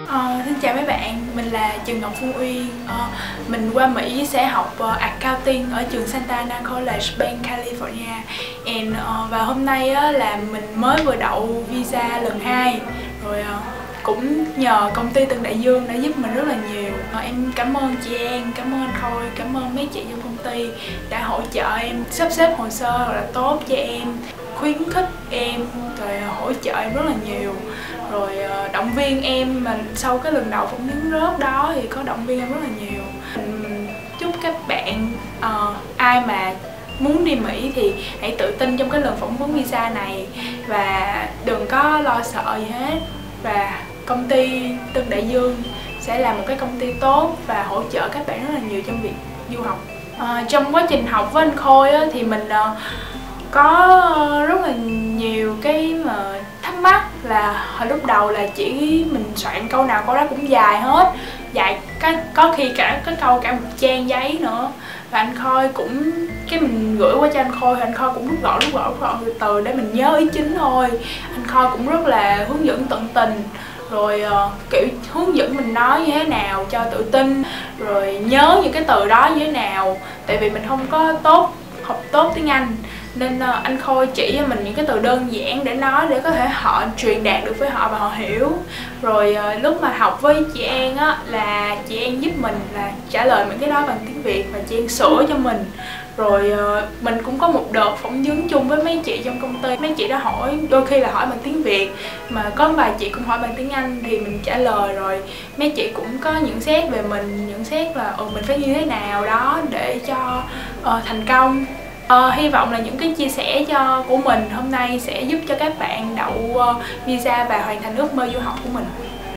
Xin chào mấy bạn, mình là Trần Ngọc Phương Uyên. Mình qua Mỹ sẽ học Accounting ở trường Santa Ana College, bang California. Và hôm nay là mình mới vừa đậu visa lần 2 rồi. Cũng nhờ công ty Tân Đại Dương đã giúp mình rất là nhiều. Em cảm ơn chị An, cảm ơn anh Khôi, cảm ơn mấy chị trong công ty đã hỗ trợ em sắp xếp hồ sơ rất là tốt cho em, khuyến khích em, rồi hỗ trợ em rất là nhiều, rồi động viên em. Mà sau cái lần đầu phỏng vấn rớt đó thì có động viên em rất là nhiều. Mình chúc các bạn ai mà muốn đi Mỹ thì hãy tự tin trong cái lần phỏng vấn visa này và đừng có lo sợ gì hết. Và công ty Tân Đại Dương sẽ là một cái công ty tốt và hỗ trợ các bạn rất là nhiều trong việc du học. Trong quá trình học với anh Khôi thì mình có rất là nhiều cái mà thắc mắc. Là hồi lúc đầu là chỉ mình soạn câu nào câu đó cũng dài hết, dài có khi cả cái câu cả một trang giấy nữa. Và anh Khôi cũng mình gửi qua cho anh Khôi thì anh Khôi cũng rút gọn từ từ để mình nhớ ý chính thôi. Anh Khôi cũng rất là hướng dẫn tận tình, rồi kiểu hướng dẫn mình nói như thế nào cho tự tin, rồi nhớ những cái từ đó như thế nào. Tại vì mình không có học tốt tiếng Anh nên anh Khôi chỉ cho mình những cái từ đơn giản để nói, để có thể họ truyền đạt được với họ và họ hiểu. Rồi lúc mà học với chị An là chị An giúp mình là trả lời những cái đó bằng tiếng Việt và chị An sửa cho mình. Rồi mình cũng có một đợt phỏng vấn chung với mấy chị trong công ty. Mấy chị đã hỏi, đôi khi là hỏi bằng tiếng Việt, mà có vài chị cũng hỏi bằng tiếng Anh thì mình trả lời. Rồi mấy chị cũng có nhận xét về mình, nhận xét là mình phải như thế nào đó để cho thành công. Hy vọng là những cái chia sẻ của mình hôm nay sẽ giúp cho các bạn đậu visa và hoàn thành ước mơ du học của mình.